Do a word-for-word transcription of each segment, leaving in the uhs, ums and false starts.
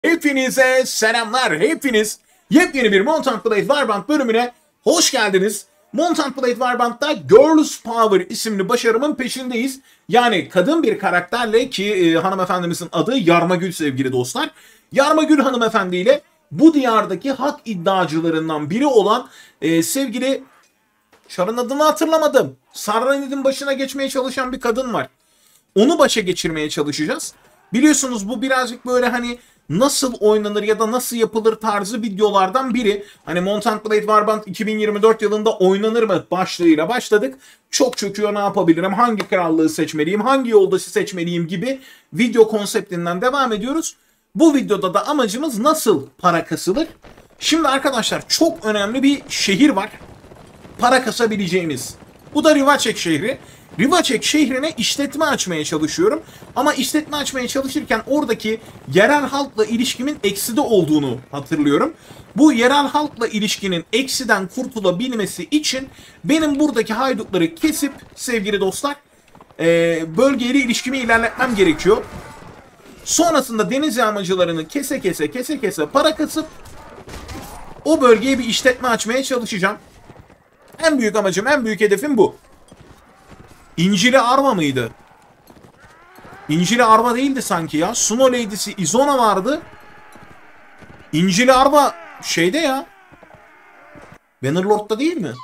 Hepinize selamlar. Hepiniz yepyeni bir Mount Blade Warband bölümüne hoş geldiniz. Mount Blade Warband'da Girls Power isimli başarımın peşindeyiz. Yani kadın bir karakterle ki e, hanımefendimizin adı Yarmagül sevgili dostlar. Yarmagül hanımefendiyle bu diyardaki hak iddiacılarından biri olan e, sevgili Şar'ın adını hatırlamadım. Sarranid'in başına geçmeye çalışan bir kadın var. Onu başa geçirmeye çalışacağız. Biliyorsunuz bu birazcık böyle hani nasıl oynanır ya da nasıl yapılır tarzı videolardan biri. Hani Mount Blade Warband iki bin yirmi dört yılında oynanır mı başlığıyla başladık. Çok çöküyor, ne yapabilirim, hangi krallığı seçmeliyim, hangi yoldaşı seçmeliyim gibi video konseptinden devam ediyoruz. Bu videoda da amacımız nasıl para kasılır. Şimdi arkadaşlar çok önemli bir şehir var. Para kasabileceğimiz. Bu da Rivacek şehri. Rivacek şehrine işletme açmaya çalışıyorum. Ama işletme açmaya çalışırken oradaki yerel halkla ilişkimin ekside olduğunu hatırlıyorum. Bu yerel halkla ilişkinin eksiden kurtulabilmesi için benim buradaki haydutları kesip sevgili dostlar bölgeyle ilişkimi ilerletmem gerekiyor. Sonrasında deniz yağmacılarını kese kese kese kese para kasıp o bölgeye bir işletme açmaya çalışacağım. En büyük amacım, en büyük hedefim bu. İncili Arma mıydı? İncili Arma değildi sanki ya. Suno Lady'si Izona vardı. İncili Arma şeyde ya. Bannerlord'da değil mi?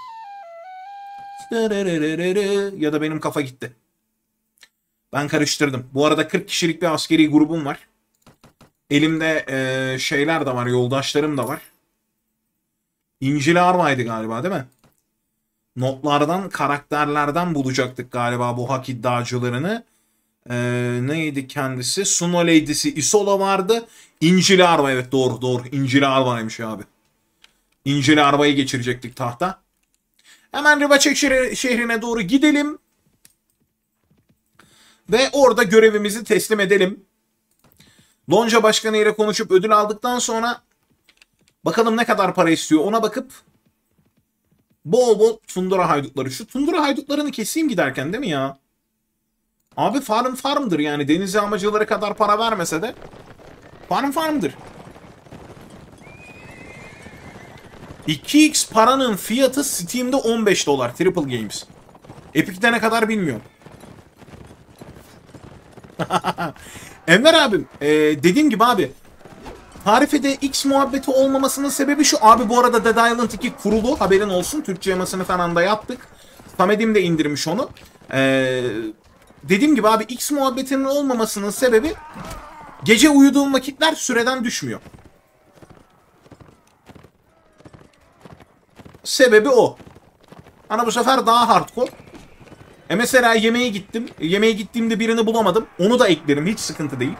Ya da benim kafa gitti. Ben karıştırdım. Bu arada kırk kişilik bir askeri grubum var. Elimde ee, şeyler de var, yoldaşlarım da var. İncili Arma'ydı galiba değil mi? Notlardan, karakterlerden bulacaktık galiba bu hak iddiacılarını. Ee, neydi kendisi? Suno Lady'si Isola vardı. İncili Arma, evet doğru doğru. İncili Arma'ymış abi. İncili Arma'yı geçirecektik tahta. Hemen Rivacek şehrine doğru gidelim. Ve orada görevimizi teslim edelim. Lonca başkanı ile konuşup ödül aldıktan sonra bakalım ne kadar para istiyor ona bakıp bol bol tundura haydutları. Şu tundura haydutlarını keseyim giderken değil mi ya? Abi farm farmdır yani. Deniz yağmacıları kadar para vermese de farm farmdır. iki x paranın fiyatı Steam'de on beş dolar. Triple Games. Epic'te ne kadar bilmiyorum. Enver abim ee, dediğim gibi abi tarifede X muhabbeti olmamasının sebebi şu. Abi bu arada Dead Island iki kurulu, haberin olsun. Türkçe yamasını falan da yaptık. Samet'im de indirmiş onu. Ee, dediğim gibi abi X muhabbetinin olmamasının sebebi gece uyuduğum vakitler süreden düşmüyor. Sebebi o. Ana bu sefer daha hardcore. E mesela yemeğe gittim. Yemeğe gittiğimde birini bulamadım. Onu da eklerim. Hiç sıkıntı değil.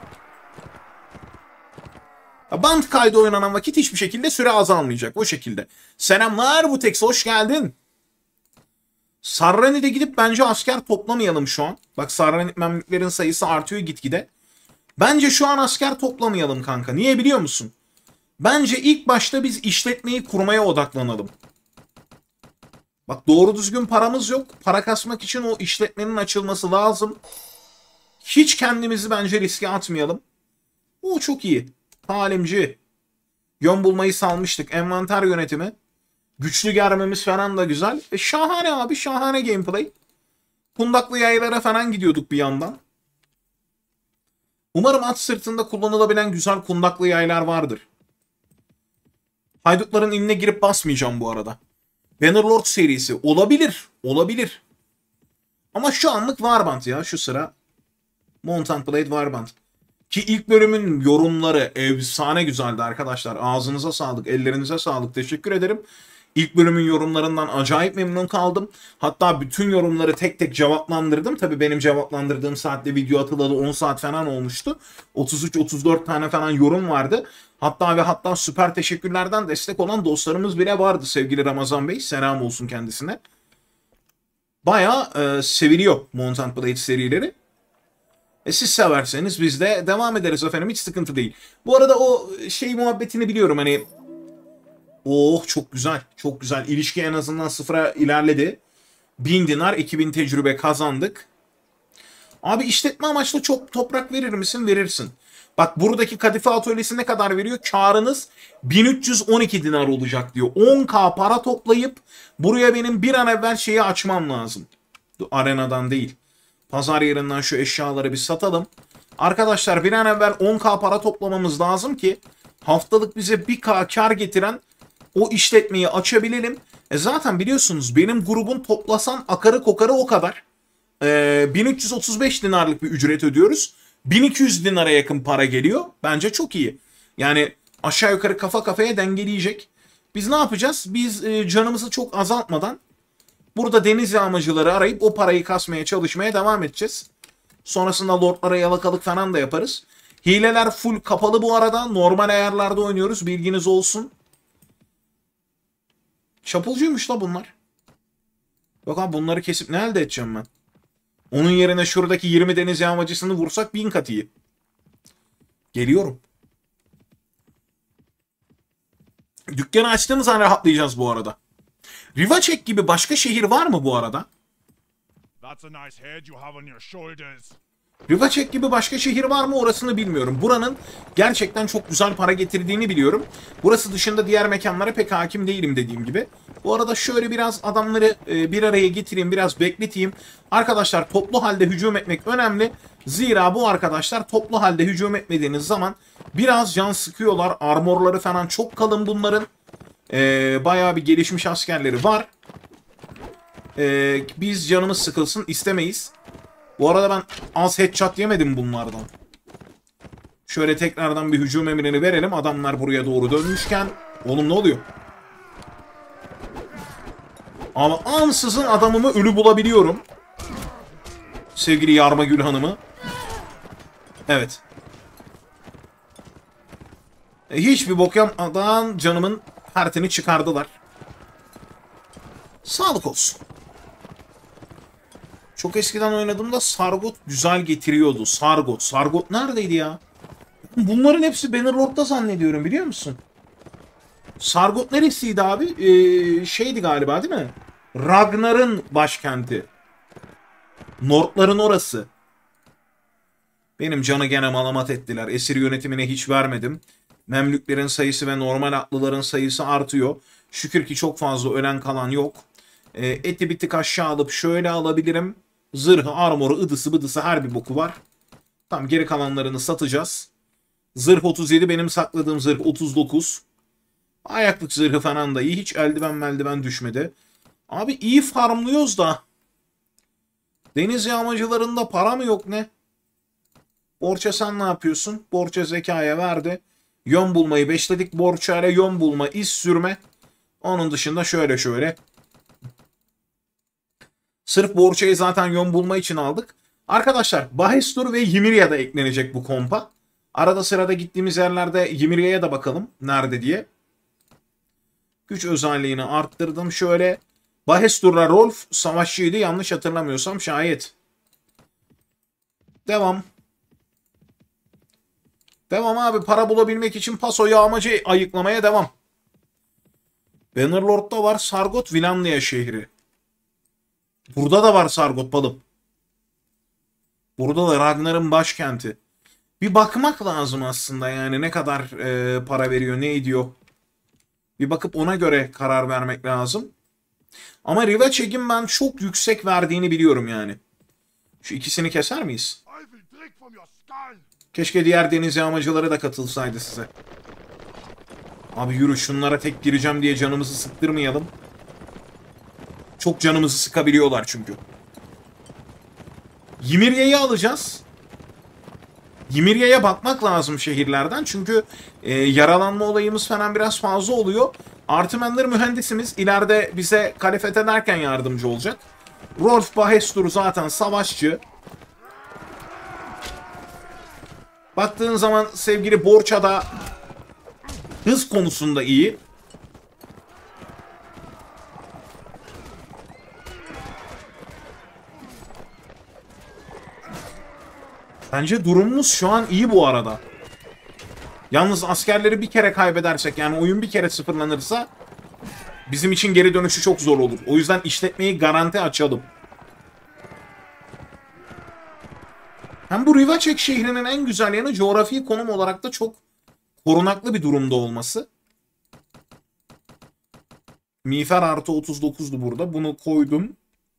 Band kaydı oynanan vakit hiçbir şekilde süre azalmayacak. O şekilde. Selamlar Vutex, hoş geldin. Sarranid'e gidip bence asker toplamayalım şu an. Bak Sarranid memlüklerin sayısı artıyor gitgide. Bence şu an asker toplamayalım kanka. Niye biliyor musun? Bence ilk başta biz işletmeyi kurmaya odaklanalım. Bak doğru düzgün paramız yok. Para kasmak için o işletmenin açılması lazım. Hiç kendimizi bence riske atmayalım. O çok iyi. Talimci. Yön bulmayı salmıştık. Envanter yönetimi. Güçlü germemiz falan da güzel. E şahane abi, şahane gameplay. Kundaklı yaylara falan gidiyorduk bir yandan. Umarım at sırtında kullanılabilen güzel kundaklı yaylar vardır. Haydutların inine girip basmayacağım bu arada. Bannerlord serisi olabilir. Olabilir. Ama şu anlık Warband ya şu sıra. Mount Blade Warband. Ki ilk bölümün yorumları efsane güzeldi arkadaşlar. Ağzınıza sağlık, ellerinize sağlık. Teşekkür ederim. İlk bölümün yorumlarından acayip memnun kaldım. Hatta bütün yorumları tek tek cevaplandırdım. Tabii benim cevaplandırdığım saatte video atılalı on saat falan olmuştu. otuz üç otuz dört tane falan yorum vardı. Hatta ve hatta süper teşekkürlerden destek olan dostlarımız bile vardı sevgili Ramazan Bey. Selam olsun kendisine. Bayağı e, seviliyor Mount Blade serileri. E siz severseniz biz de devam ederiz efendim, hiç sıkıntı değil. Bu arada o şey muhabbetini biliyorum hani. Oh çok güzel, çok güzel. İlişki en azından sıfıra ilerledi. bin dinar, iki bin tecrübe kazandık. Abi işletme amaçlı çok toprak verir misin? Verirsin. Bak buradaki kadife atölyesi ne kadar veriyor? Karınız bin üç yüz on iki dinar olacak diyor. on bin para toplayıp buraya benim bir an evvel şeyi açmam lazım. Arenadan değil. Pazar yerinden şu eşyaları bir satalım. Arkadaşlar bir an evvel on bin para toplamamız lazım ki haftalık bize bir bin kar getiren o işletmeyi açabilelim. E zaten biliyorsunuz benim grubun toplasan akarı kokarı o kadar. E, bin üç yüz otuz beş dinarlık bir ücret ödüyoruz. bin iki yüz dinara yakın para geliyor. Bence çok iyi. Yani aşağı yukarı kafa kafaya dengeleyecek. Biz ne yapacağız? Biz e, canımızı çok azaltmadan burada deniz yağmacıları arayıp o parayı kasmaya çalışmaya devam edeceğiz. Sonrasında lordlara yalakalık falan da yaparız. Hileler full kapalı bu arada. Normal ayarlarda oynuyoruz. Bilginiz olsun. Çapulcuymuş la bunlar. Yok abi bunları kesip ne elde edeceğim ben? Onun yerine şuradaki yirmi deniz yağmacısını vursak bin kat iyi. Geliyorum. Dükkanı açtığımız an rahatlayacağız bu arada. Rivacek gibi başka şehir var mı bu arada? Rivacek gibi başka şehir var mı orasını bilmiyorum. Buranın gerçekten çok güzel para getirdiğini biliyorum. Burası dışında diğer mekanlara pek hakim değilim dediğim gibi. Bu arada şöyle biraz adamları bir araya getireyim, biraz bekleteyim. Arkadaşlar toplu halde hücum etmek önemli. Zira bu arkadaşlar toplu halde hücum etmediğiniz zaman biraz can sıkıyorlar. Armorları falan çok kalın bunların. Ee, bayağı bir gelişmiş askerleri var. Ee, biz canımız sıkılsın istemeyiz. Bu arada ben az headshot yemedim bunlardan. Şöyle tekrardan bir hücum emrini verelim. Adamlar buraya doğru dönmüşken. Oğlum ne oluyor? Ama ansızın adamımı ölü bulabiliyorum. Sevgili Yarmagül Hanım'ı. Evet. E, hiçbir bok yapmadan canımın pertini çıkardılar. Sağlık olsun. Çok eskiden oynadığımda Sargot güzel getiriyordu. Sargot. Sargot neredeydi ya? Bunların hepsi Bannerlord'da zannediyorum biliyor musun? Sargot neresiydi abi? Ee, şeydi galiba değil mi? Ragnar'ın başkenti. Nordların orası. Benim canı gene malamat ettiler. Esir yönetimine hiç vermedim. Memlüklerin sayısı ve normal atlıların sayısı artıyor. Şükür ki çok fazla ölen kalan yok. E, eti bir tık aşağı alıp şöyle alabilirim. Zırhı, armoru, ıdısı bıdısı her bir boku var. Tam geri kalanlarını satacağız. Zırh otuz yedi, benim sakladığım zırh otuz dokuz. Ayaklık zırhı falan da iyi. Hiç eldiven meldiven düşmedi. Abi iyi farmlıyoruz da. Deniz yağmacılarında para mı yok ne? Borça sen ne yapıyorsun? Borça zekaya verdi. Yön bulmayı beşledik. Borça ile yön bulma, iz sürme. Onun dışında şöyle şöyle. Sırf Borça'yı zaten yön bulma için aldık. Arkadaşlar Bahestur ve Ymirya da eklenecek bu kompa. Arada sırada gittiğimiz yerlerde Ymirya'ya da bakalım nerede diye. Güç özelliğini arttırdım şöyle. Bahestur'la Rolf savaşçıydı yanlış hatırlamıyorsam şayet. Devam. Devam abi, para bulabilmek için paso yağmacı ayıklamaya devam. Bannerlord'da var Sargot, Vilanlia şehri. Burada da var Sargot balım. Burada da Ragnar'ın başkenti. Bir bakmak lazım aslında yani ne kadar e, para veriyor, ne ediyor. Bir bakıp ona göre karar vermek lazım. Ama Rivacek'in ben çok yüksek verdiğini biliyorum yani. Şu ikisini keser miyiz? Keşke diğer deniz yağmacıları da katılsaydı size. Abi yürü, şunlara tek gireceğim diye canımızı sıktırmayalım. Çok canımızı sıkabiliyorlar çünkü. Ymirya'yı alacağız. Ymirya'ya bakmak lazım şehirlerden. Çünkü e, yaralanma olayımız falan biraz fazla oluyor. Artimenler mühendisimiz ileride bize kale fethederken yardımcı olacak. Rolf Bahestur zaten savaşçı. Baktığın zaman sevgili Borça'da hız konusunda iyi. Bence durumumuz şu an iyi bu arada. Yalnız askerleri bir kere kaybedersek, yani oyun bir kere sıfırlanırsa bizim için geri dönüşü çok zor olur. O yüzden işletmeyi garanti açalım. Hem Hem bu Rivacek şehrinin en güzel yanı coğrafi konum olarak da çok korunaklı bir durumda olması. Miğfer artı otuz dokuzdu burada. Bunu koydum.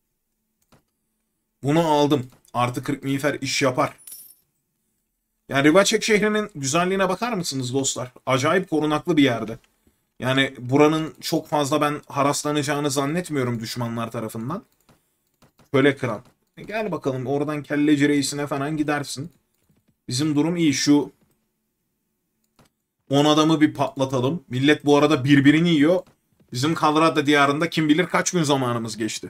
Bunu aldım. Artı kırk miğfer iş yapar. Yani Rivacek şehrinin güzelliğine bakar mısınız dostlar? Acayip korunaklı bir yerde. Yani buranın çok fazla ben haraslanacağını zannetmiyorum düşmanlar tarafından. Köle kral. E gel bakalım oradan kelleci reisine falan gidersin. Bizim durum iyi. Şu on adamı bir patlatalım. Millet bu arada birbirini yiyor. Bizim Kalrada diyarında kim bilir kaç gün zamanımız geçti.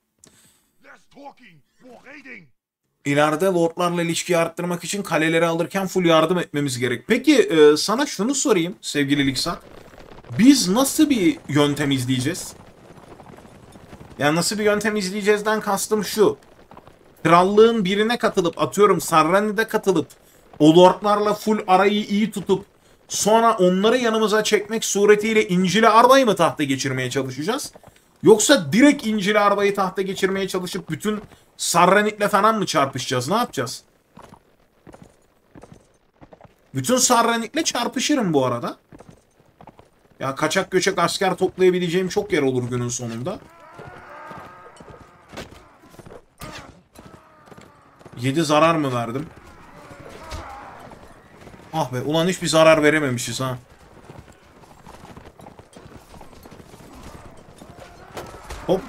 İleride lordlarla ilişkiyi arttırmak için kaleleri alırken full yardım etmemiz gerek. Peki e, sana şunu sorayım sevgili Liksan. Biz nasıl bir yöntem izleyeceğiz? Yani nasıl bir yöntem izleyeceğizden kastım şu. Krallığın birine katılıp atıyorum Sarrani'de katılıp o lordlarla full arayı iyi tutup sonra onları yanımıza çekmek suretiyle İncil'i Arba'yı mı tahta geçirmeye çalışacağız? Yoksa direkt İncil'i Arba'yı tahta geçirmeye çalışıp bütün Sarranit'le falan mı çarpışacağız? Ne yapacağız? Bütün Sarranit'le çarpışırım bu arada. Ya kaçak göçek asker toplayabileceğim çok yer olur günün sonunda. yedi zarar mı verdim? Ah be ulan hiçbir zarar verememişiz ha. Hop.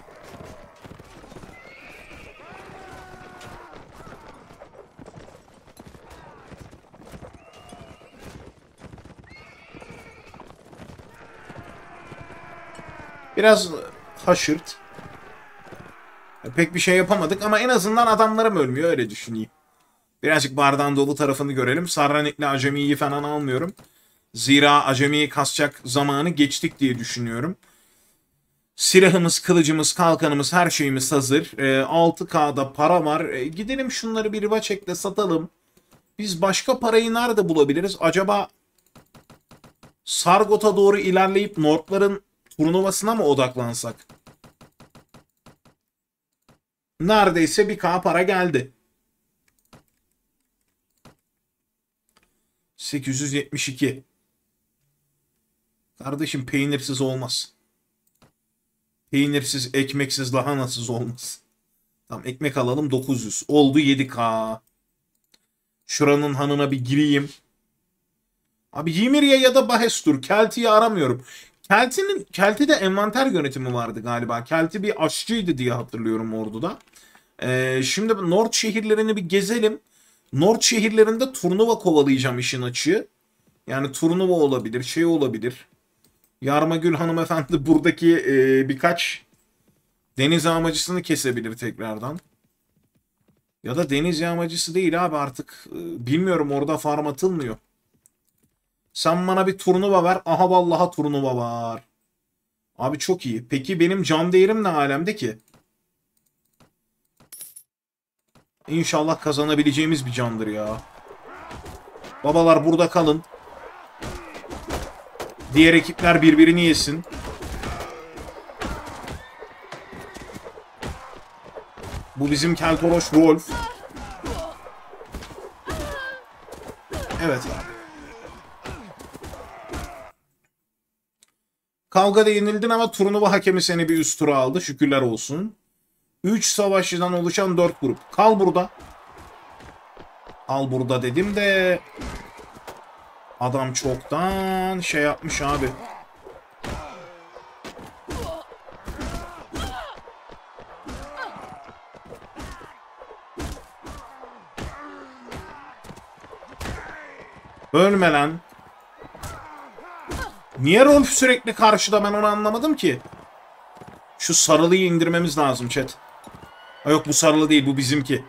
Biraz haşırt. Pek bir şey yapamadık ama en azından adamlarım ölmüyor öyle düşüneyim. Birazcık bardağın dolu tarafını görelim. Sarranik'le Acemi'yi falan almıyorum. Zira Acemi'yi kasacak zamanı geçtik diye düşünüyorum. Silahımız, kılıcımız, kalkanımız, her şeyimiz hazır. E, altı K'da para var. E, gidelim şunları bir Rivacek'le satalım. Biz başka parayı nerede bulabiliriz? Acaba Sargot'a doğru ilerleyip Nordların turnuvasına mı odaklansak? Neredeyse bir K para geldi. sekiz yüz yetmiş iki. Kardeşim peynirsiz olmaz. Peynirsiz, ekmeksiz, lahanasız olmaz. Tamam ekmek alalım dokuz yüz. Oldu yedi K. Şuranın hanına bir gireyim. Abi Ymiriye ya da Bahestur. Kelti'yi aramıyorum. Kelti'nin Kelti'de envanter yönetimi vardı galiba. Kelti bir aşçıydı diye hatırlıyorum orduda. Ee, şimdi Nord şehirlerini bir gezelim. Nord şehirlerinde turnuva kovalayacağım işin açığı. Yani turnuva olabilir, şey olabilir. Yarmagül hanımefendi buradaki e, birkaç deniz yağmacısını kesebilir tekrardan. Ya da deniz yağmacısı değil abi artık. E, bilmiyorum orada farm atılmıyor. Sen bana bir turnuva ver. Aha vallaha turnuva var. Abi çok iyi. Peki benim can değerim ne alemde ki? İnşallah kazanabileceğimiz bir candır ya. Babalar burada kalın. Diğer ekipler birbirini yesin. Bu bizim Keltoroş Wolf. Evet abi. Kavgada yenildin ama turnuva hakemi seni bir üst tura aldı. Şükürler olsun. üç savaşçıdan oluşan dört grup. Kal burada. Kal burada dedim de adam çoktan şey yapmış abi. Ölme lan. Niye Rolf sürekli karşıda ben onu anlamadım ki. Şu sarılıyı indirmemiz lazım chat. Ha yok bu sarılı değil bu bizimki.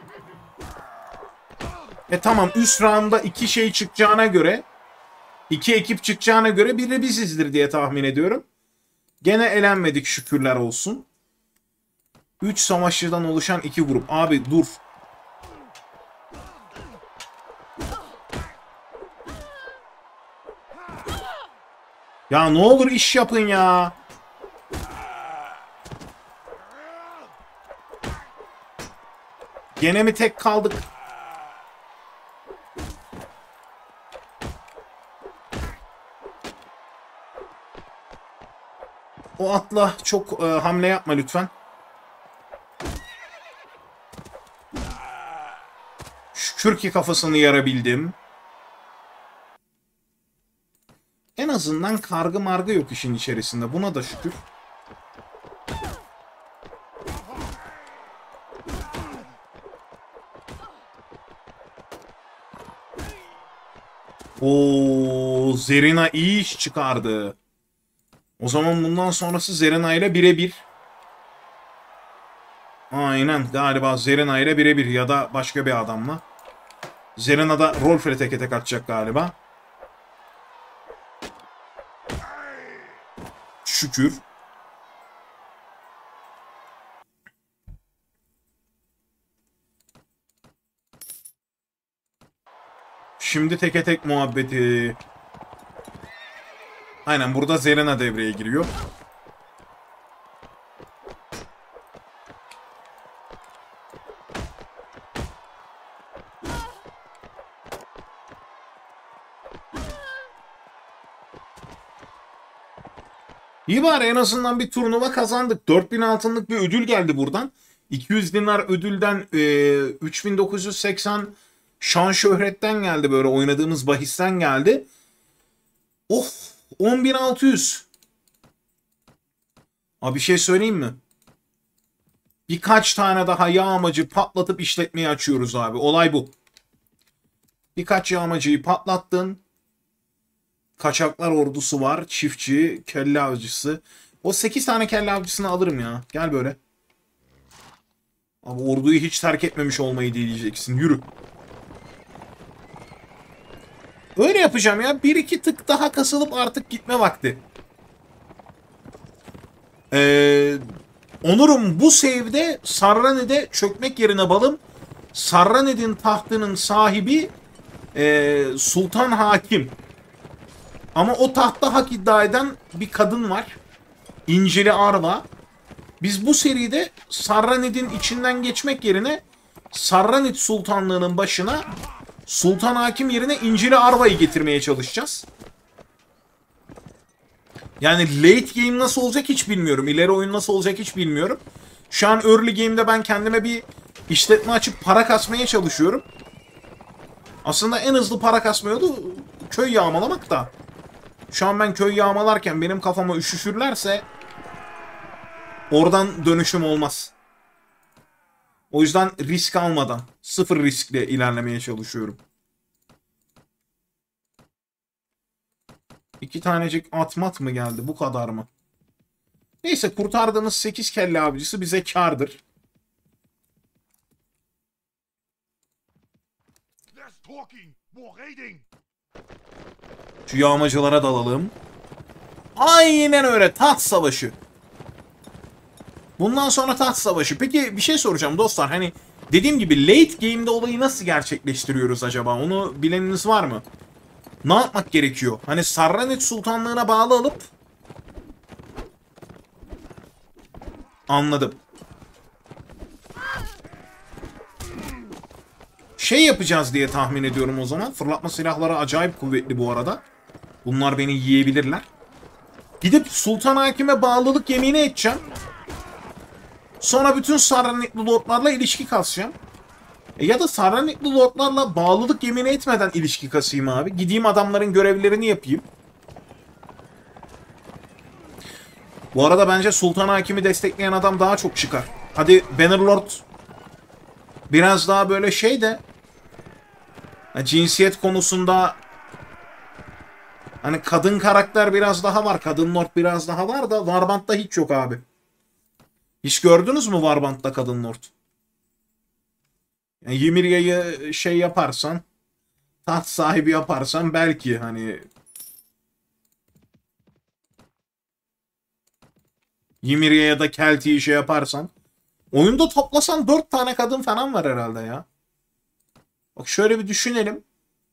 E tamam üst roundda iki şey çıkacağına göre iki ekip çıkacağına göre biri bizizdir diye tahmin ediyorum. Gene elenmedik şükürler olsun. üç savaşçıdan oluşan iki grup. Abi dur. Ya ne olur iş yapın ya. Gene mi tek kaldık? O atla çok e, hamle yapma lütfen. Şükür ki kafasını yarabildim. En azından kargı margı yok işin içerisinde. Buna da şükür. Oo, Zerina iyi iş çıkardı. O zaman bundan sonrası Zerina ile birebir. Aynen, galiba Zerina ile birebir ya da başka bir adamla. Zerina da Rolf'le teke tek atacak galiba. Şükür. Şimdi teke tek muhabbeti. Aynen, burada Zerina devreye giriyor. İyi bari, en azından bir turnuva kazandık. dört bin altınlık bir ödül geldi buradan. iki yüz dinar ödülden e, üç bin dokuz yüz seksen şan şöhretten geldi, böyle oynadığımız bahisten geldi. Oh, on bin altı yüz. Abi bir şey söyleyeyim mi? Birkaç tane daha yağmacı patlatıp işletmeyi açıyoruz abi. Olay bu. Birkaç yağmacıyı patlattın. Kaçaklar ordusu var. Çiftçi, kelle avcısı. O sekiz tane kelle avcısını alırım ya. Gel böyle. Abi orduyu hiç terk etmemiş olmayı diyeceksin. Yürü. Öyle yapacağım ya. Bir iki tık daha kasılıp artık gitme vakti. Ee, Onur'um bu save'de Sarrane'de çökmek yerine balım. Sarraned'in tahtının sahibi e, Sultan Hakim. Ama o tahta hak iddia eden bir kadın var. İncili Arva. Biz bu seride Sarraned'in içinden geçmek yerine Sarraned Sultanlığı'nın başına Sultan Hakim yerine İncili Arva'yı getirmeye çalışacağız. Yani late game nasıl olacak hiç bilmiyorum. İleri oyun nasıl olacak hiç bilmiyorum. Şu an early game'de ben kendime bir işletme açıp para kasmaya çalışıyorum. Aslında en hızlı para kasma yolu köy yağmalamak da. Şu an ben köy yağmalarken benim kafama üşüşürlerse oradan dönüşüm olmaz. O yüzden risk almadan, sıfır riskle ilerlemeye çalışıyorum. İki tanecik atmat mı geldi? Bu kadar mı? Neyse, kurtardığımız sekiz kelle avcısı bize kârdır. Şu yağmacılara dalalım. Aynen öyle. Taht savaşı. Bundan sonra taht savaşı. Peki bir şey soracağım dostlar. Hani dediğim gibi late game'de olayı nasıl gerçekleştiriyoruz acaba? Onu bileniniz var mı? Ne yapmak gerekiyor? Hani Sarraned Sultanlığı'na bağlı alıp... Anladım. Şey yapacağız diye tahmin ediyorum o zaman. Fırlatma silahları acayip kuvvetli bu arada. Bunlar beni yiyebilirler. Gidip Sultan Hakim'e bağlılık yemini edeceğim. Sonra bütün Sarranedli lordlarla ilişki kasacağım. E ya da Sarranedli lordlarla bağlılık yemini etmeden ilişki kasayım abi. Gideyim adamların görevlerini yapayım. Bu arada bence Sultan Hakim'i destekleyen adam daha çok çıkar. Hadi Bannerlord biraz daha böyle şey de cinsiyet konusunda hani kadın karakter biraz daha var. Kadın lord biraz daha var da Warband'da hiç yok abi. Hiç gördünüz mü Warband'da kadın lord? Yani Ymiria'yı şey yaparsan, taht sahibi yaparsan belki hani Ymiria'ya da Kelti'yi şey yaparsan, oyunda toplasan dört tane kadın falan var herhalde ya. Bak şöyle bir düşünelim.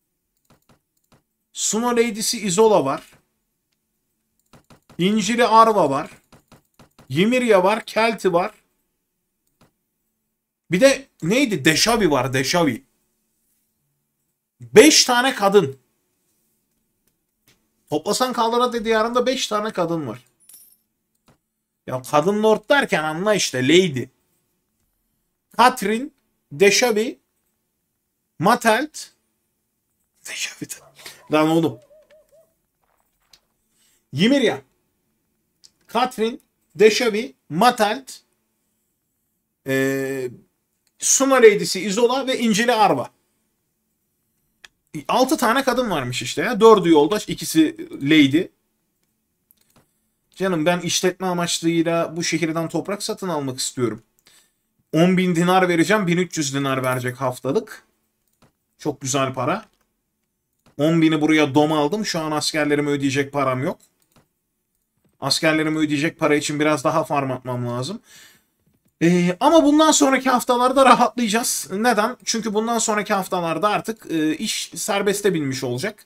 Suno Lady'si Isola var. İncili Arva var. Ymiriya var. Kelti var. Bir de neydi? Deşavi var. Deşavi. Beş tane kadın. Toplasan Kallarade diyarında beş tane kadın var. Ya kadın lord derken anla işte Lady. Catherine, Deshabi, Matelt. Deshabi. Lan oğlum. Ymirian. Catherine, Deshabi, Matelt. Ee, Suna Lady'si Isola ve İncil'i Arva. Altı tane kadın varmış işte ya. Dördü yoldaş, ikisi Lady. Canım ben işletme amaçlıyla bu şehirden toprak satın almak istiyorum. on bin dinar vereceğim. bin üç yüz dinar verecek haftalık. Çok güzel para. on bini buraya dom aldım. Şu an askerlerime ödeyecek param yok. Askerlerime ödeyecek para için biraz daha farm atmam lazım. Ee, ama bundan sonraki haftalarda rahatlayacağız. Neden? Çünkü bundan sonraki haftalarda artık e, iş serbeste binmiş olacak.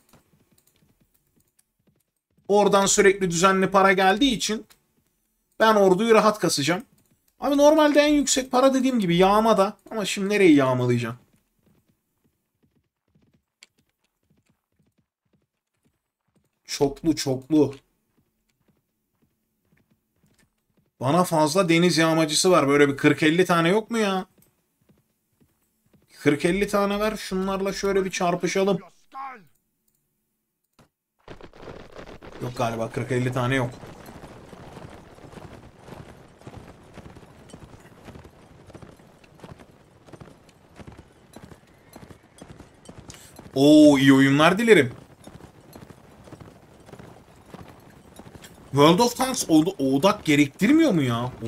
Oradan sürekli düzenli para geldiği için ben orduyu rahat kasacağım. Abi normalde en yüksek para dediğim gibi yağmada. Ama şimdi nereyi yağmalayacağım? Çoklu çoklu. Bana fazla deniz yağmacısı var. Böyle bir kırk elli tane yok mu ya? kırk elli tane ver. Şunlarla şöyle bir çarpışalım. Yok galiba kırk elli tane yok. Oo, iyi oyunlar dilerim. World of Tanks odak gerektirmiyor mu ya? Oo.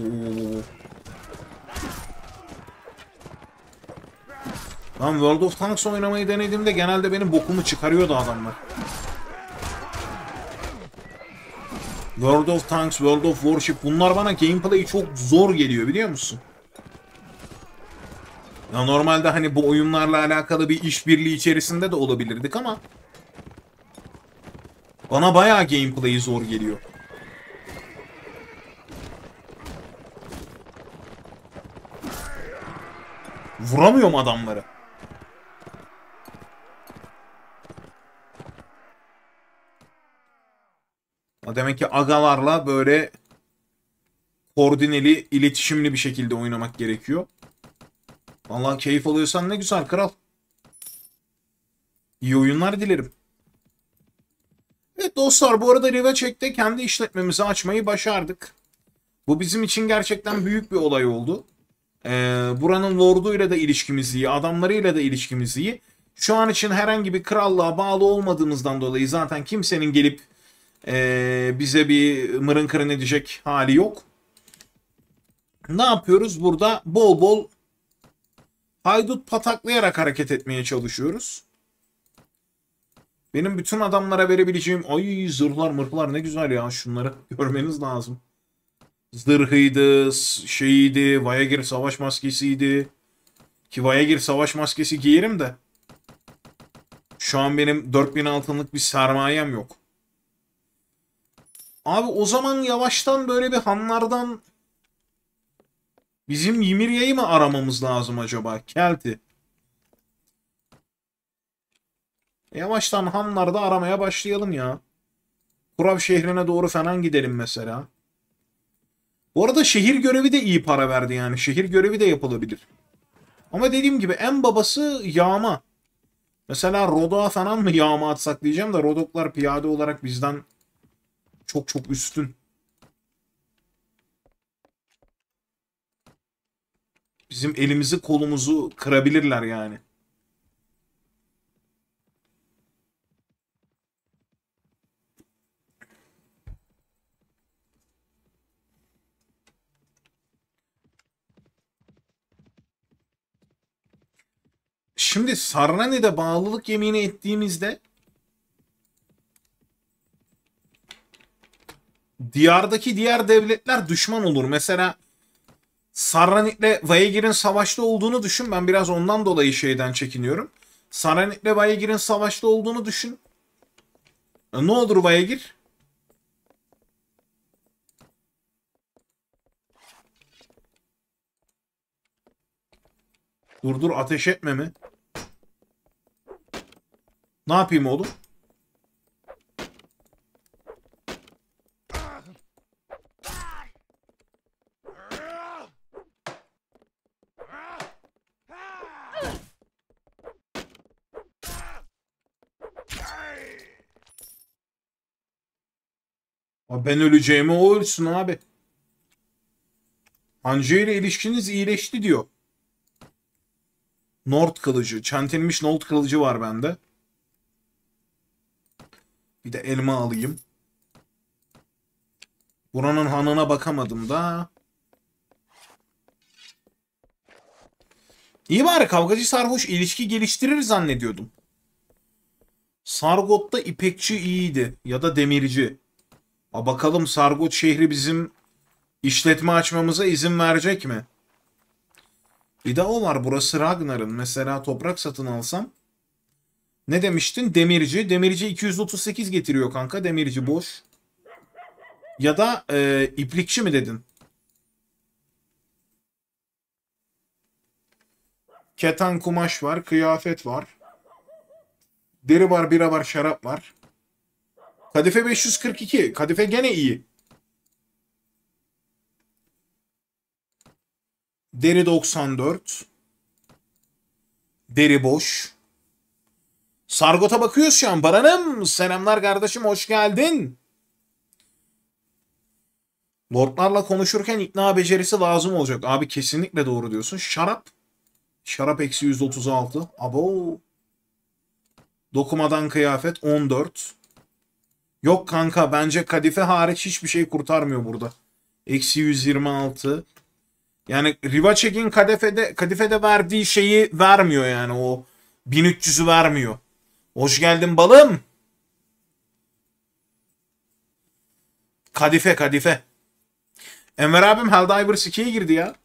Lan World of Tanks oynamayı denediğimde genelde benim bokumu çıkarıyordu adamlar. World of Tanks, World of Warship bunlar bana gameplay çok zor geliyor biliyor musun? Ya normalde hani bu oyunlarla alakalı bir işbirliği içerisinde de olabilirdik ama bana bayağı gameplay zor geliyor. Vuramıyorum adamları. Demek ki agalarla böyle koordineli, iletişimli bir şekilde oynamak gerekiyor. Vallahi keyif alıyorsan ne güzel kral. İyi oyunlar dilerim. Evet dostlar, bu arada Rivacheck'te kendi işletmemizi açmayı başardık. Bu bizim için gerçekten büyük bir olay oldu. Ee, buranın lorduyla da ilişkimiz iyi, adamlarıyla da ilişkimiz iyi. Şu an için herhangi bir krallığa bağlı olmadığımızdan dolayı zaten kimsenin gelip ee, bize bir mırın kırın edecek hali yok. Ne yapıyoruz? Burada bol bol haydut pataklayarak hareket etmeye çalışıyoruz. Benim bütün adamlara verebileceğim... Ay zırhlar mırhlar ne güzel ya, şunları görmeniz lazım. Zırhıydı, şeyiydi, Vayagir savaş maskesiydi. Ki Vayagir savaş maskesi giyerim de. Şu an benim dört bin altınlık bir sermayem yok. Abi o zaman yavaştan böyle bir hanlardan bizim Ymiria'yı mı aramamız lazım acaba? Kelti. Yavaştan hanlarda aramaya başlayalım ya. Kurav şehrine doğru falan gidelim mesela. Bu arada şehir görevi de iyi para verdi yani. Şehir görevi de yapılabilir. Ama dediğim gibi en babası yağma. Mesela Rodok'a falan mı yağma atsak diyeceğim de Rodoklar piyade olarak bizden çok çok üstün. Bizim elimizi kolumuzu kırabilirler yani. Şimdi Sarrani'de bağlılık yemini ettiğimizde diyardaki diğer devletler düşman olur. Mesela Sarranit'le Vayagir'in savaşta olduğunu düşün. Ben biraz ondan dolayı şeyden çekiniyorum. Sarranit'le Vayagir'in savaşta olduğunu düşün. E, ne olur Vayagir? Dur dur, ateş etme mi? Ne yapayım oğlum? Ben öleceğime o ölsün abi. Hanje ile ilişkiniz iyileşti diyor. Nord kılıcı. Çentilmiş Nord kılıcı var bende. Bir de elma alayım. Buranın hanına bakamadım da. İyi bari kavgacı sarhoş ilişki geliştirir zannediyordum. Sargot'ta ipekçi iyiydi. Ya da demirci. A bakalım Sargot şehri bizim işletme açmamıza izin verecek mi? Bir de o var. Burası Ragnar'ın. Mesela toprak satın alsam. Ne demiştin? Demirci. Demirci iki yüz otuz sekiz getiriyor kanka. Demirci boş. Ya da e, iplikçi mi dedin? Keten kumaş var. Kıyafet var. Deri var, bira var, şarap var. Kadife beş yüz kırk iki. Kadife gene iyi. Deri doksan dört. Deri boş. Sargot'a bakıyoruz şu an. Baranım. Selamlar kardeşim. Hoş geldin. Lordlarla konuşurken ikna becerisi lazım olacak. Abi kesinlikle doğru diyorsun. Şarap. Şarap eksi yüz otuz altı. Abo. Dokumadan kıyafet on dört. Yok kanka bence kadife hariç hiçbir şey kurtarmıyor burada. Eksi yüz yirmi altı. Yani Rivacek'in kadifede, kadifede verdiği şeyi vermiyor yani o bin üç yüzü vermiyor. Hoş geldin balım. Kadife kadife. Enver abim Helldivers ikiye girdi ya.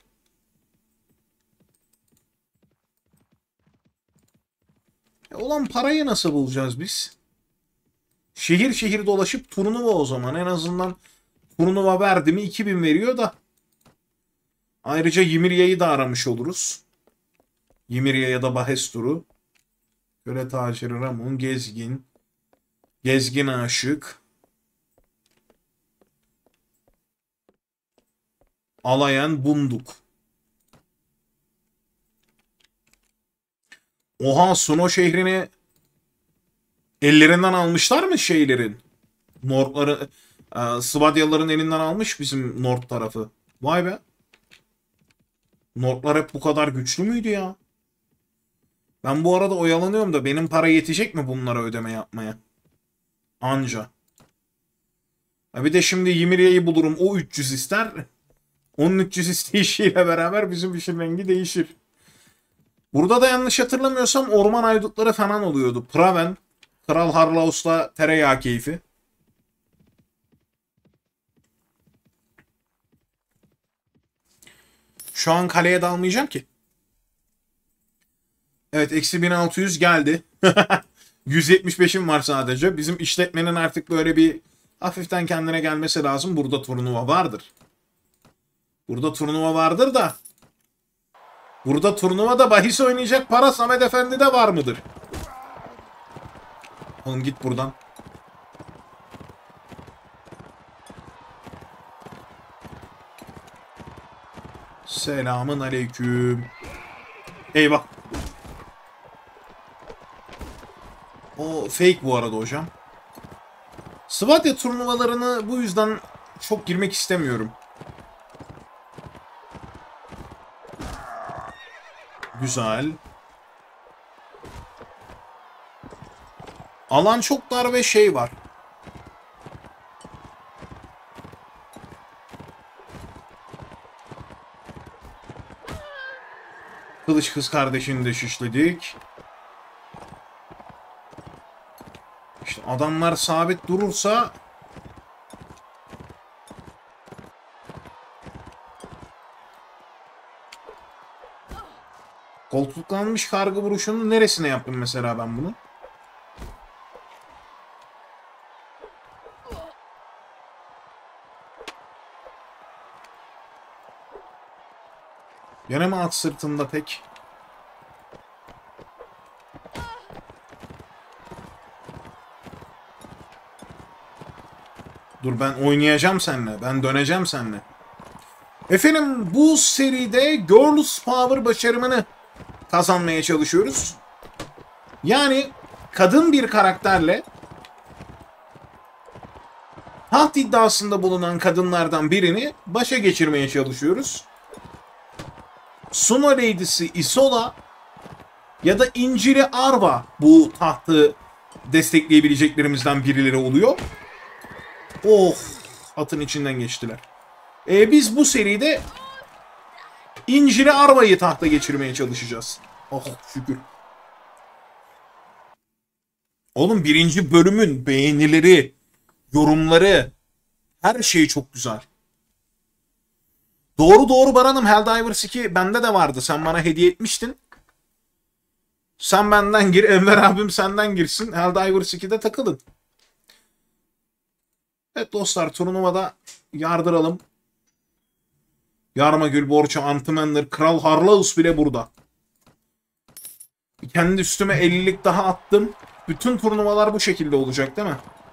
E ulan parayı nasıl bulacağız biz? Şehir şehir dolaşıp turnuva o zaman. En azından turnuva verdi mi iki bin veriyor da. Ayrıca Ymirye'yi de aramış oluruz. Ymirye ya da Bahestur'u. Köle taciri Ramon, Gezgin. Gezgin aşık. Alayan Bunduk. Oha Suno şehrini ellerinden almışlar mı şeylerin? Nordları, e, Svadyalıların elinden almış bizim Nord tarafı. Vay be. Nordlar hep bu kadar güçlü müydü ya? Ben bu arada oyalanıyorum da benim para yetecek mi bunlara ödeme yapmaya? Anca. Ha bir de şimdi Ymirye'yi bulurum. O üç yüz ister. Onun üç yüz isteyişiyle beraber bizim işin rengi değişir. Burada da yanlış hatırlamıyorsam orman aydutları falan oluyordu. Praven, Kral Harlaus'la tereyağı keyfi. Şu an kaleye dalmayacağım ki. Evet eksi bin altı yüz geldi. yüz yetmiş beşim var sadece. Bizim işletmenin artık böyle bir hafiften kendine gelmesi lazım. Burada turnuva vardır. Burada turnuva vardır da. Burada turnuvada bahis oynayacak para Samet Efendi'de var mıdır? Oğlum git buradan. Selamın aleyküm. Eyvah. O fake bu arada hocam. Svadya turnuvalarını bu yüzden çok girmek istemiyorum. Güzel. Alan çok dar ve şey var. Kılıç kız kardeşini de şişledik. İşte adamlar sabit durursa koltuklanmış kargı vuruşunun neresine yaptım mesela ben bunu? Gene mi at sırtında pek? Dur ben oynayacağım seninle. Ben döneceğim seninle. Efendim bu seride Girls Power başarımını kazanmaya çalışıyoruz. Yani kadın bir karakterle Taht iddiasında bulunan kadınlardan birini başa geçirmeye çalışıyoruz. Suno Lady'si Isola ya da İncili Arva bu tahtı destekleyebileceklerimizden birileri oluyor. Oh, atın içinden geçtiler. Ee, biz bu seride İncili Arva'yı tahta geçirmeye çalışacağız. Oh şükür. Oğlum birinci bölümün beğenileri, yorumları, her şey çok güzel. Doğru doğru Baran'ım, Helldivers iki bende de vardı. Sen bana hediye etmiştin. Sen benden gir, Enver abim senden girsin. Helldivers iki'de takılın. Evet dostlar, turnuvada yardıralım. Yarmagül, Borça, Antimander, Kral Harlaus bile burada. Kendi üstüme ellilik daha attım. Bütün turnuvalar bu şekilde olacak değil mi?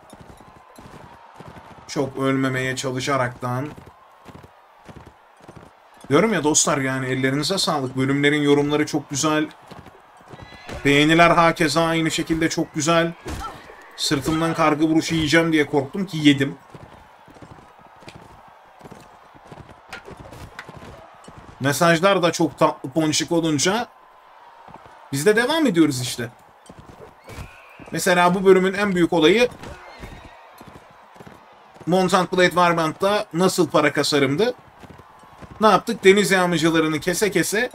Çok ölmemeye çalışaraktan. Diyorum ya dostlar, yani ellerinize sağlık. Bölümlerin yorumları çok güzel. Beğeniler hakeza aynı şekilde çok güzel. Sırtımdan kargı vuruşu yiyeceğim diye korktum ki yedim. Mesajlar da çok tatlı ponçik olunca biz de devam ediyoruz işte. Mesela bu bölümün en büyük olayı Mount Blade Warband'da nasıl para kasarımdı. Ne yaptık? Deniz yağmacılarını kese kese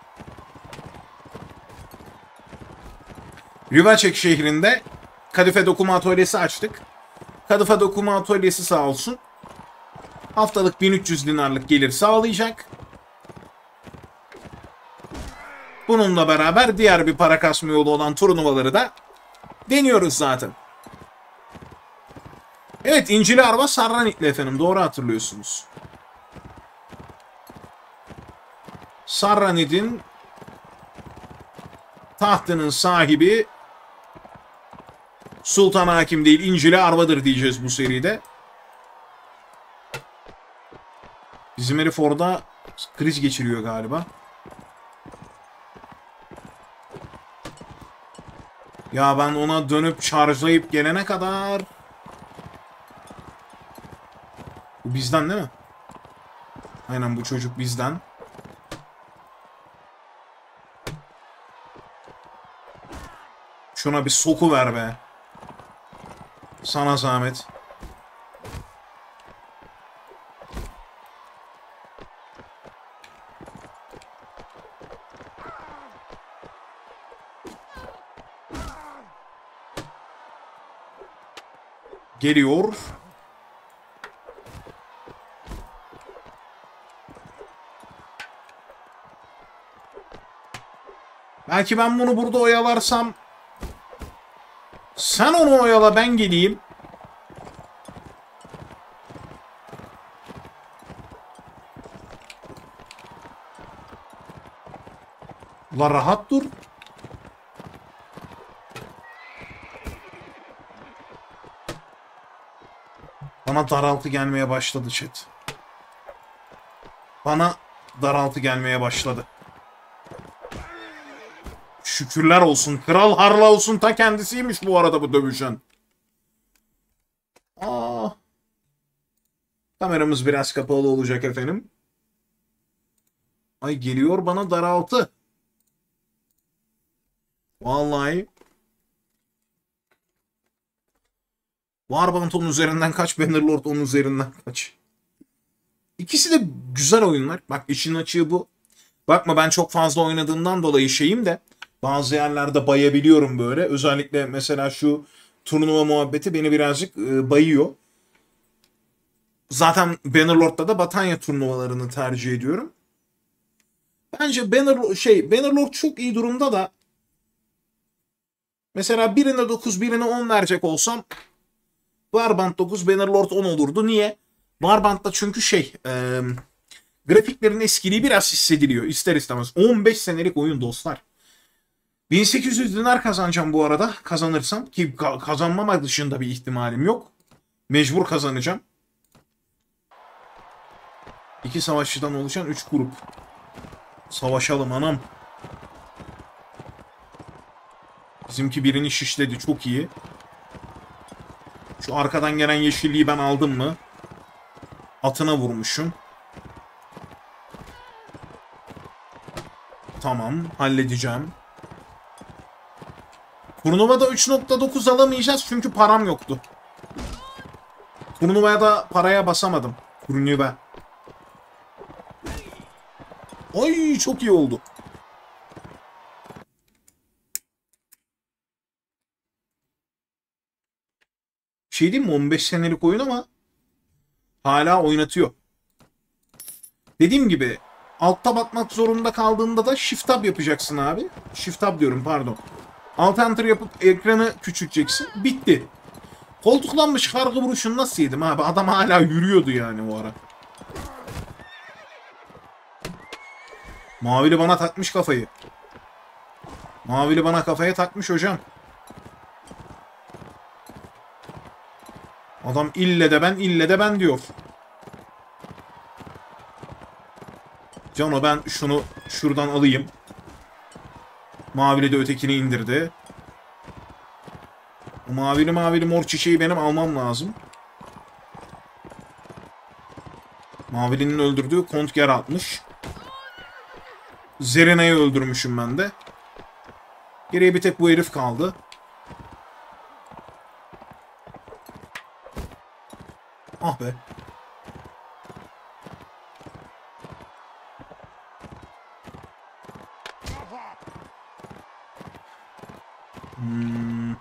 Rivacek şehrinde Kadife Dokuma Atölyesi açtık. Kadife Dokuma Atölyesi sağ olsun haftalık bin üç yüz dinarlık gelir sağlayacak. Bununla beraber diğer bir para kasma yolu olan turnuvaları da deniyoruz zaten. Evet, İncili Arva Sarranitli efendim, doğru hatırlıyorsunuz. Sarranit'in tahtının sahibi Sultan Hakim değil, İncili Arva'dır diyeceğiz bu seride. Bizim herif orada kriz geçiriyor galiba. Ya ben ona dönüp şarjlayıp gelene kadar... Bu bizden değil mi? Aynen, bu çocuk bizden. Şuna bir soku ver be. Sana zahmet. Geliyor. Belki ben bunu burada oyalarsam... Sen onu oyala, ben geleyim. La rahat dur. Bana daraltı gelmeye başladı chat. Bana daraltı gelmeye başladı. Şükürler olsun. Kral Harlaus'un ta kendisiymiş bu arada bu dövüşen. Aa. Kameramız biraz kapalı olacak efendim. Ay, geliyor bana daraltı. Vallahi. Warband onun üzerinden kaç, Bannerlord onun üzerinden kaç. İkisi de güzel oyunlar. Bak, işin açığı bu. Bakma, ben çok fazla oynadığımdan dolayı şeyim de bazı yerlerde bayabiliyorum böyle. Özellikle mesela şu turnuva muhabbeti beni birazcık e, bayıyor. Zaten Bannerlord'da da Batanya turnuvalarını tercih ediyorum. Bence Banner şey Bannerlord çok iyi durumda da mesela birine dokuz, birine on verecek olsam Warband dokuz, Bannerlord on olurdu. Niye? Warband'da çünkü şey e, grafiklerin eskiliği biraz hissediliyor ister istemez. on beş senelik oyun dostlar. bin sekiz yüz dinar kazanacağım bu arada. Kazanırsam, ki kazanmama dışında bir ihtimalim yok. Mecbur kazanacağım. İki savaşçıdan oluşan üç grup. Savaşalım anam. Bizimki birini şişledi, çok iyi. Şu arkadan gelen yeşilliği ben aldım mı? Atına vurmuşum. Tamam, halledeceğim. Turnuvada üç nokta dokuz alamayacağız çünkü param yoktu. Turnuvaya da paraya basamadım. Turnuva. Oy, çok iyi oldu. Şey diyeyim mi, on beş senelik oyun ama hala oynatıyor. Dediğim gibi alt tab atmak zorunda kaldığında da shift tab yapacaksın abi. Shift tab diyorum, pardon. Alt enter yapıp ekranı küçülteceksin. Bitti. Koltuklanmış kargı vuruşunu nasıl yedim abi? Adam hala yürüyordu yani o ara. Mavili bana takmış kafayı. Mavili bana kafaya takmış hocam. Adam ille de ben, ille de ben diyor. Cano, ben şunu şuradan alayım. Mavili de ötekini indirdi. O mavili mavili mor çiçeği benim almam lazım. Mavili'nin öldürdüğü Kont ger atmış. Zerena'yı öldürmüşüm ben de. Geriye bir tek bu herif kaldı. Ah be. Hmm.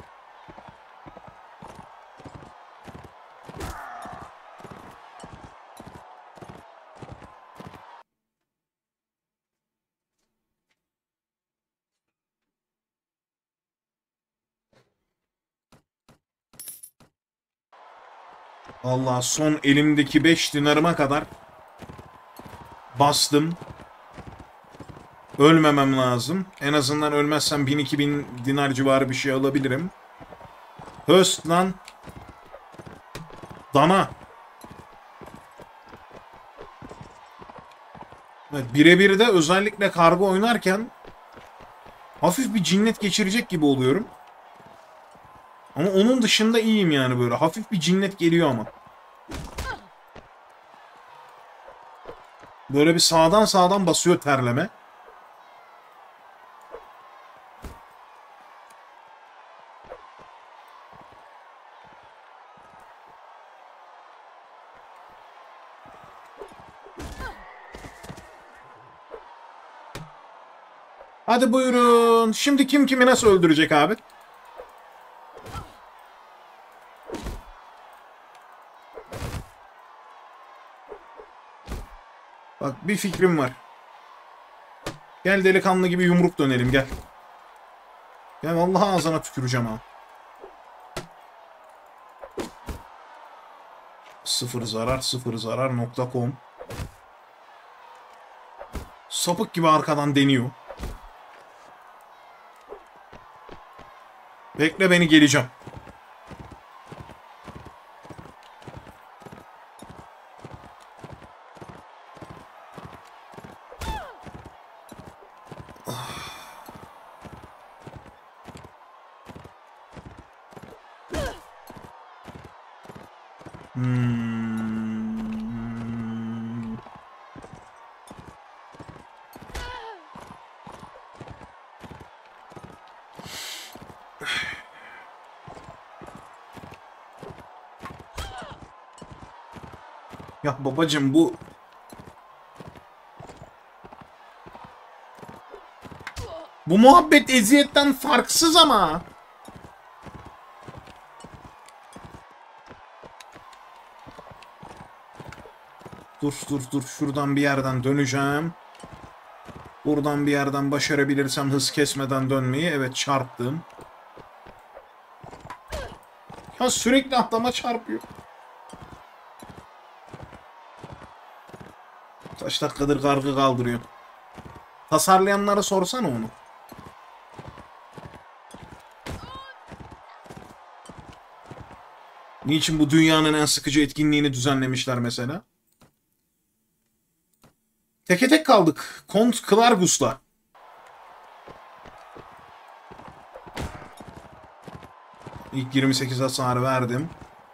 Vallahi son elimdeki beş dinarıma kadar bastım. Ölmemem lazım. En azından ölmezsem bin iki bin dinar civarı bir şey alabilirim. Höst lan. Dana. Evet, birebir de özellikle kargo oynarken hafif bir cinnet geçirecek gibi oluyorum. Ama onun dışında iyiyim yani böyle. Hafif bir cinnet geliyor ama. Böyle bir sağdan sağdan basıyor terleme. Hadi buyurun. Şimdi kim kimi nasıl öldürecek abi? Bak, bir fikrim var. Gel delikanlı gibi yumruk dönelim, gel. Gel, vallahi ağzına tüküreceğim ha. Sıfır zarar, sıfır zarar nokta com. Sapık gibi arkadan deniyor. Bekle beni, geleceğim. Hmm. Ya babacım, bu bu muhabbet eziyetten farksız ama. Dur dur dur, şuradan bir yerden döneceğim. Buradan bir yerden başarabilirsem hız kesmeden dönmeyi. Evet, çarptım. Ya sürekli atlama çarpıyor. Kaç dakikadır kargı kaldırıyor. Tasarlayanlara sorsana onu. Niçin bu dünyanın en sıkıcı etkinliğini düzenlemişler mesela? Teke tek kaldık. Kont Klargus'la. İlk yirmi sekiz hasarı verdim.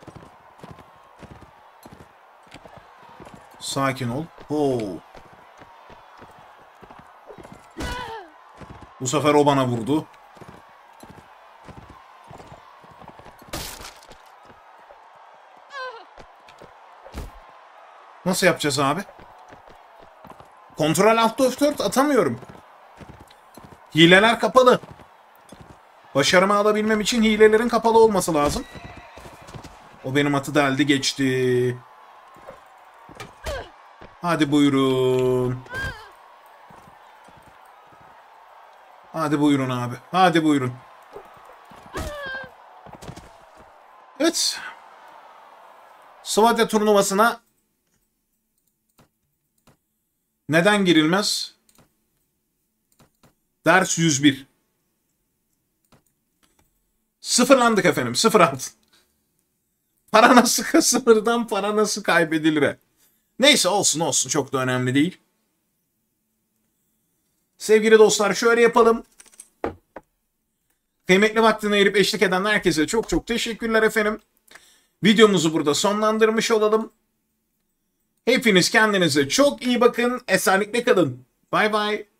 Sakin ol. Oo. Bu sefer o bana vurdu. Nasıl yapacağız abi? Kontrol Alt F dört atamıyorum. Hileler kapalı. Başarımı alabilmem için hilelerin kapalı olması lazım. O benim atı deldi geçti. Hadi buyurun. Hadi buyurun abi. Hadi buyurun. Evet. Svadya turnuvasına neden girilmez? Ders yüz bir. Sıfırlandık efendim. Sıfır altı. Para nasıl kazanırdan para nasıl kaybedilir? Neyse olsun olsun. Çok da önemli değil. Sevgili dostlar şöyle yapalım. Kıymetli vaktini ayırıp eşlik eden herkese çok çok teşekkürler efendim. Videomuzu burada sonlandırmış olalım. Hepiniz kendinize çok iyi bakın. Esenlikle kalın. Bay bay.